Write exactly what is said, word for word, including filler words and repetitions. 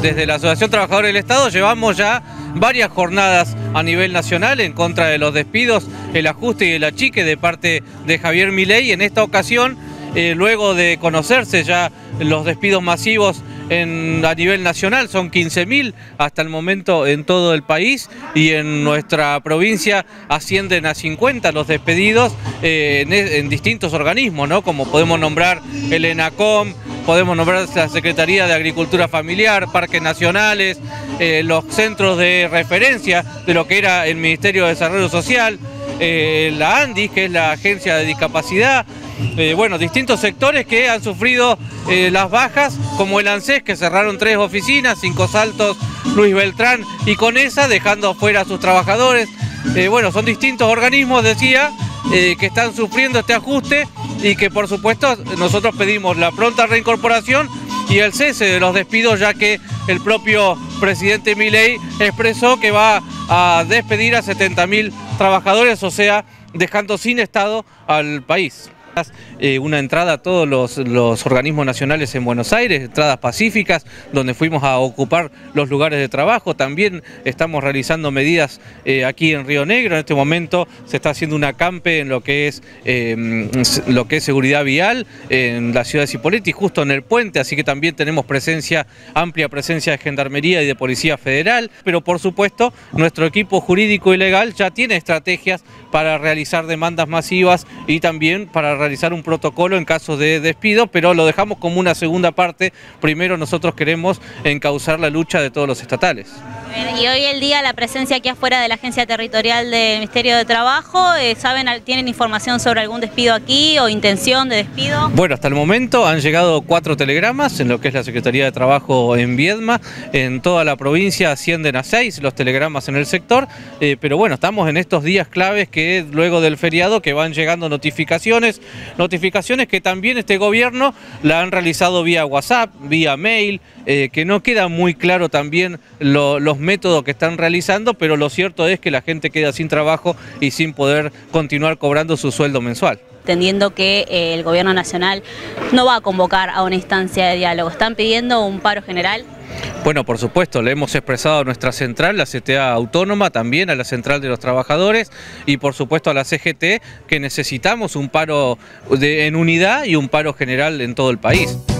desde la Asociación Trabajadora del Estado llevamos ya varias jornadas a nivel nacional en contra de los despidos, el ajuste y el achique de parte de Javier Milei. En esta ocasión, eh, luego de conocerse ya los despidos masivos en, a nivel nacional, son quince mil hasta el momento en todo el país, y en nuestra provincia ascienden a cincuenta los despedidos eh, en, en distintos organismos, ¿no? Como podemos nombrar el ENACOM, podemos nombrar la Secretaría de Agricultura Familiar, Parques Nacionales, eh, los centros de referencia de lo que era el Ministerio de Desarrollo Social, eh, la ANDIS, que es la Agencia de Discapacidad, eh, bueno, distintos sectores que han sufrido eh, las bajas, como el ANSES, que cerraron tres oficinas, Cinco Saltos, Luis Beltrán y Conesa, dejando afuera a sus trabajadores. Eh, bueno, son distintos organismos, decía, eh, que están sufriendo este ajuste y que por supuesto nosotros pedimos la pronta reincorporación y el cese de los despidos, ya que el propio presidente Milei expresó que va a despedir a setenta mil trabajadores, o sea, dejando sin Estado al país. Eh, una entrada a todos los, los organismos nacionales en Buenos Aires, entradas pacíficas, donde fuimos a ocupar los lugares de trabajo. También estamos realizando medidas eh, aquí en Río Negro. En este momento se está haciendo un acampe en lo que es, eh, lo que es seguridad vial en la ciudad de Cipolletti, justo en el puente, así que también tenemos presencia, amplia presencia de Gendarmería y de Policía Federal, pero por supuesto nuestro equipo jurídico y legal ya tiene estrategias para realizar demandas masivas y también para realizar un protocolo en caso de despido, pero lo dejamos como una segunda parte. Primero nosotros queremos encauzar la lucha de todos los estatales. Y hoy el día la presencia aquí afuera de la Agencia Territorial del Ministerio de Trabajo, eh, ¿saben, tienen información sobre algún despido aquí o intención de despido? Bueno, hasta el momento han llegado cuatro telegramas en lo que es la Secretaría de Trabajo en Viedma. En toda la provincia ascienden a seis los telegramas en el sector, eh, pero bueno, estamos en estos días claves que luego del feriado que van llegando notificaciones, notificaciones que también este gobierno la han realizado vía WhatsApp, vía mail, eh, que no queda muy claro también lo, los métodos que están realizando, pero lo cierto es que la gente queda sin trabajo y sin poder continuar cobrando su sueldo mensual. Entendiendo que eh, el gobierno nacional no va a convocar a una instancia de diálogo, ¿están pidiendo un paro general? Bueno, por supuesto, le hemos expresado a nuestra central, la C T A Autónoma, también a la Central de los Trabajadores y por supuesto a la C G T, que necesitamos un paro de, en unidad y un paro general en todo el país.